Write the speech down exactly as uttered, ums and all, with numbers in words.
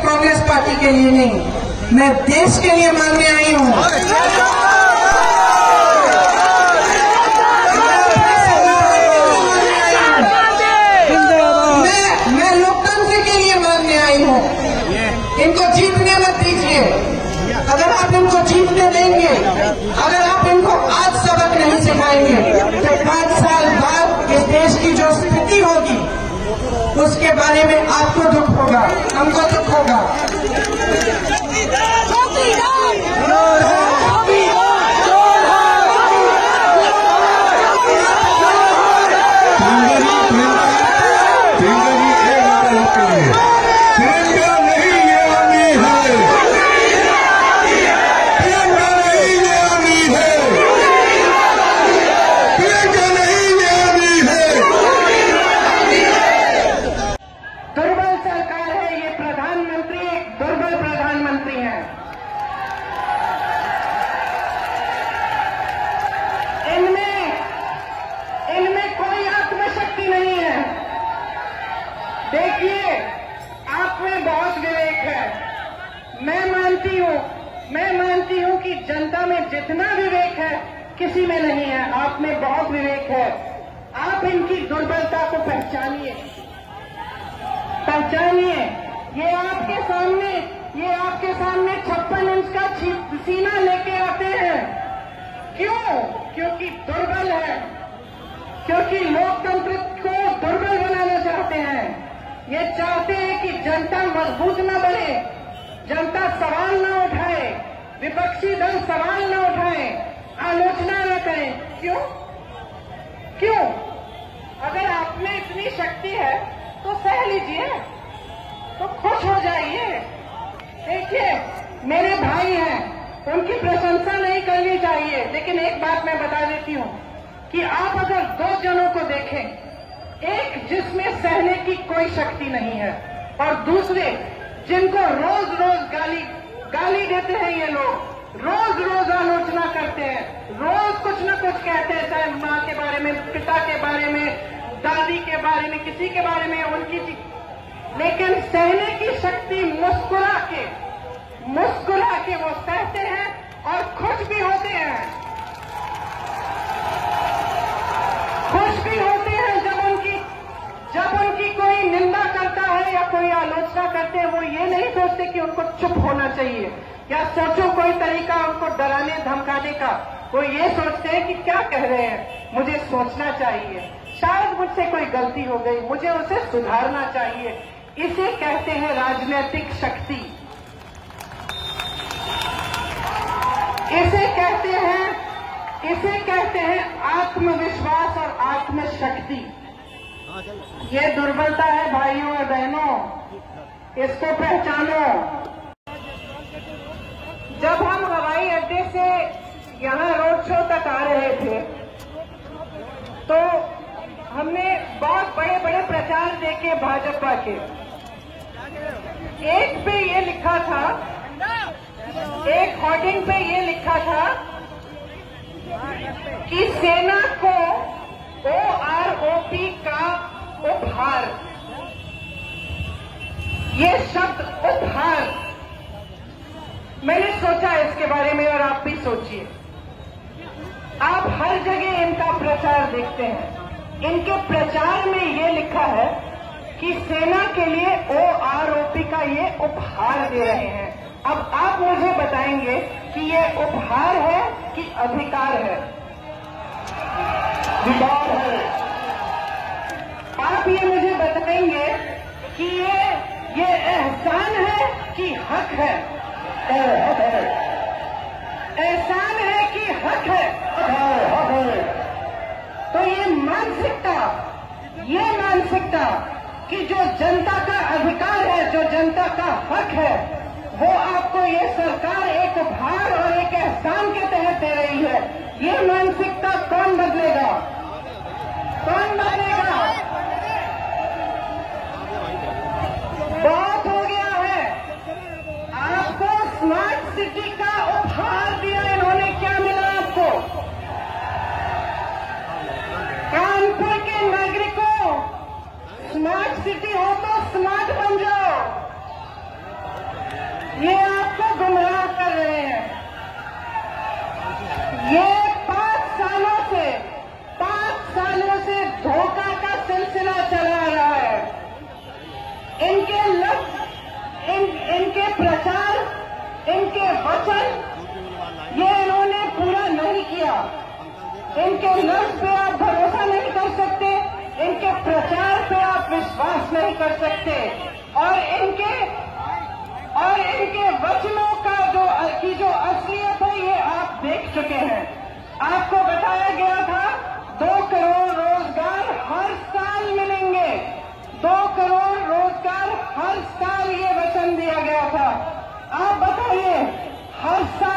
Congress party के लिए नहीं, मैं देश के लिए मांगने आई हूँ। मैं मैं लोकतंत्र के लिए मांगने आई हूँ। इनको जीतने मत दीजिए। अगर आप इनको जीतने देंगे, अगर आप इनको आज सबक नहीं सिखाएंगे, तो पांच साल बाद इस देश की जो स्थिति होगी उसके बारे में आपको दुख होगा, हमको दुख होगा। देखिए, आप में बहुत विवेक है। मैं मानती हूँ मैं मानती हूँ कि जनता में जितना विवेक है किसी में नहीं है। आप में बहुत विवेक है। आप इनकी दुर्बलता को पहचानिए पहचानिए ये आपके सामने ये आपके सामने छप्पन इंच का सीना लेके आते हैं। क्यों? क्योंकि दुर्बल है, क्योंकि लोकतंत्र को दुर्बल बनाना चाहते हैं। ये चाहते हैं कि जनता मजबूत न बने, जनता सवाल न उठाए, विपक्षी दल सवाल न उठाए, आलोचना न करें। क्यों? क्यों? अगर आप में इतनी शक्ति है तो सह लीजिए, तो खुश हो जाइए। देखिए, मेरे भाई हैं, उनकी प्रशंसा नहीं करनी चाहिए, लेकिन एक बात मैं बता देती हूँ कि आप अगर दो जनों को देखें, एक जिसमें सहने की कोई शक्ति नहीं है और दूसरे जिनको रोज रोज गाली गाली देते हैं, ये लोग रोज रोज आलोचना करते हैं, रोज कुछ न कुछ कहते हैं, चाहे माँ के बारे में, पिता के बारे में, दादी के बारे में, किसी के बारे में, उनकी, लेकिन सहने की शक्ति मुस्कुरा के मुस्कुरा के वो सहते हैं और खुश भी होते हैं। खुश भी होते हैं जब उनकी जब उनकी कोई निंदा करता है या कोई आलोचना करते हैं। वो ये नहीं सोचते कि उनको चुप होना चाहिए या सोचो कोई तरीका उनको डराने धमकाने का। वो ये सोचते हैं कि क्या कह रहे हैं, मुझे सोचना चाहिए, शायद मुझसे कोई गलती हो गई, मुझे उसे सुधारना चाहिए। इसे कहते हैं राजनीतिक शक्ति। इसे कहते हैं इसे कहते हैं आत्मविश्वास और आत्मशक्ति। ये दुर्बलता है भाइयों और बहनों, इसको पहचानो। जब हम हवाई अड्डे से यहाँ रोड शो तक आ रहे थे तो हमने बहुत बड़े बड़े प्रचार देखे भाजपा के। एक पे ये लिखा था, एक होर्डिंग पे ये लिखा था कि सेना को ओ आर ओ पी का उपहार। ये शब्द उपहार, मैंने सोचा इसके बारे में और आप भी सोचिए। आप हर जगह इनका प्रचार देखते हैं, इनके प्रचार में ये लिखा है कि सेना के लिए ओ आर ओ पी का ये उपहार दे रहे हैं। अब आप मुझे बताएंगे कि ये उपहार है कि अधिकार है? अधिकार है। आप ये मुझे बताएंगे कि ये ये एहसान है कि हक है? एहसान है कि हक है? तो ये मानसिकता ये मानसिकता कि जो जनता का अधिकार है, जो जनता का हक है, वो आपको ये सरकार एक उपहार और एक एहसान के तहत दे रही है। ये मानसिकता कौन बदलेगा? कौन बदलेगा? बहुत हो गया है। आपको स्मार्ट सिटी का उपहार दिया इन्होंने, क्या मिला आपको? कानपुर के नागरिकों, स्मार्ट सिटी हो तो स्मार्ट बन जाओ। वचन ये इन्होंने पूरा नहीं किया। इनके लफ्ज पे आप भरोसा नहीं कर सकते, इनके प्रचार पे आप विश्वास नहीं कर सकते, और इनके और इनके वचनों का जो की जो असलियत है ये आप देख चुके हैं। आपको बताया गया था दो करोड़ रोजगार हर साल मिलेंगे, दो करोड़ रोजगार हर साल ये वचन दिया गया था। आप बताइए हर साल